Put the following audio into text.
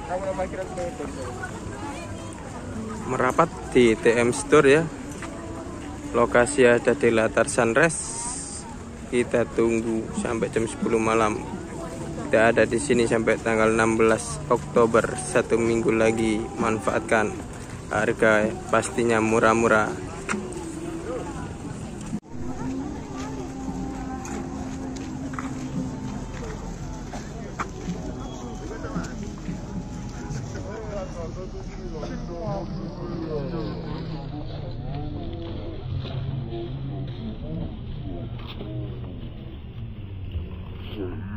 Merapat di TM Store ya. Lokasi ada di Latar Sunrise. Kita tunggu sampai jam 10 malam. Kita ada di sini sampai tanggal 16 Oktober, 1 minggu lagi. Manfaatkan, harga pastinya murah-murah. Yeah.